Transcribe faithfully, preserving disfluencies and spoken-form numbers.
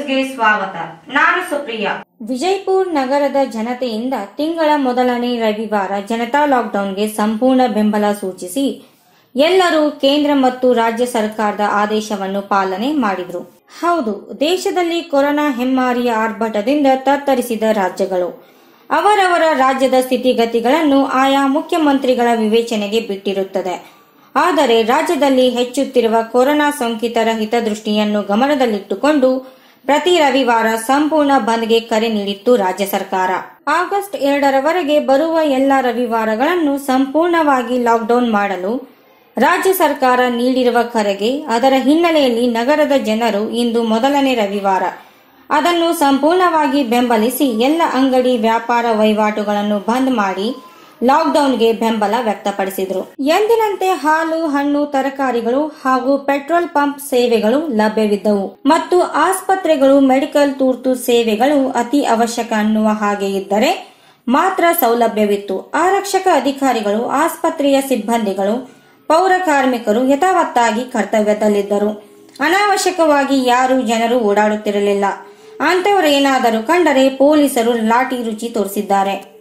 ನ್ಯೂಸ್ಗೆ ಸ್ವಾಗತ. ನಾನು ಸುಪ್ರಿಯಾ. ವಿಜಯಪುರ ನಗರದ ಜನತೆಯಿಂದ ತಿಂಗಳ ಮೊದಲನೇ ರವಿವಾರ ಜನತಾ ಲಾಕ್ಡೌನ್ಗೆ ಸಂಪೂರ್ಣ ಬೆಂಬಲ ಸೂಚಿಸಿ ಎಲ್ಲರೂ ಕೇಂದ್ರ ಮತ್ತು ರಾಜ್ಯ ಸರ್ಕಾರದ ಆದೇಶವನ್ನು ಪಾಲನೆ ಮಾಡಿದ್ರು. ಹೌದು, ದೇಶದಲ್ಲಿ ಕೊರೋನಾ ಹೆಮ್ಮಾರಿಯ ಆರ್ಭಟದಿಂದ ತತ್ತರಿಸಿದ ರಾಜ್ಯಗಳು ಅವರವರ ರಾಜ್ಯದ ಸ್ಥಿತಿಗತಿಗಳನ್ನು ಆಯಾ ಮುಖ್ಯಮಂತ್ರಿಗಳ ವಿವೇಚನೆಗೆ ಬಿಟ್ಟಿರುತ್ತದೆ. ಆದರೆ ರಾಜ್ಯದಲ್ಲಿ ಹೆಚ್ಚುತ್ತಿರುವ ಕೊರೋನಾ ಸೋಂಕಿತರ ಹಿತದೃಷ್ಟಿಯನ್ನು ಗಮನದಲ್ಲಿಟ್ಟುಕೊಂಡು ಪ್ರತಿ ರವಿವಾರ ಸಂಪೂರ್ಣ ಬಂದ್ಗೆ ಕರೆ ನೀಡಿತ್ತು ರಾಜ್ಯ ಸರ್ಕಾರ. ಆಗಸ್ಟ್ ಎರಡರವರೆಗೆ ಬರುವ ಎಲ್ಲ ರವಿವಾರಗಳನ್ನು ಸಂಪೂರ್ಣವಾಗಿ ಲಾಕ್ಡೌನ್ ಮಾಡಲು ರಾಜ್ಯ ಸರ್ಕಾರ ನೀಡಿರುವ ಕರೆಗೆ ಅದರ ಹಿನ್ನೆಲೆಯಲ್ಲಿ ನಗರದ ಜನರು ಇಂದು ಮೊದಲನೇ ರವಿವಾರ ಅದನ್ನು ಸಂಪೂರ್ಣವಾಗಿ ಬೆಂಬಲಿಸಿ ಎಲ್ಲ ಅಂಗಡಿ ವ್ಯಾಪಾರ ವಹಿವಾಟುಗಳನ್ನು ಬಂದ್ ಮಾಡಿ ಲಾಕ್ಡೌನ್ಗೆ ಬೆಂಬಲ ವ್ಯಕ್ತಪಡಿಸಿದರು. ಎಂದಿನಂತೆ ಹಾಲು, ಹಣ್ಣು, ತರಕಾರಿಗಳು ಹಾಗೂ ಪೆಟ್ರೋಲ್ ಪಂಪ್ ಸೇವೆಗಳು ಲಭ್ಯವಿದ್ದವು ಮತ್ತು ಆಸ್ಪತ್ರೆಗಳು, ಮೆಡಿಕಲ್ ತುರ್ತು ಸೇವೆಗಳು ಅತಿ ಅವಶ್ಯಕ ಅನ್ನುವ ಹಾಗೆ ಇದ್ದರೆ ಮಾತ್ರ ಸೌಲಭ್ಯವಿತ್ತು. ಆರಕ್ಷಕ ಅಧಿಕಾರಿಗಳು, ಆಸ್ಪತ್ರೆಯ ಸಿಬ್ಬಂದಿಗಳು, ಪೌರ ಕಾರ್ಮಿಕರು ಯಥಾವತ್ತಾಗಿ ಕರ್ತವ್ಯದಲ್ಲಿದ್ದರು. ಅನಾವಶ್ಯಕವಾಗಿ ಯಾರು ಜನರು ಓಡಾಡುತ್ತಿರಲಿಲ್ಲ. ಅಂತವರೇನಾದರೂ ಕಂಡರೆ ಪೊಲೀಸರು ಲಾಠಿ ರುಚಿ ತೋರಿಸಿದ್ದಾರೆ.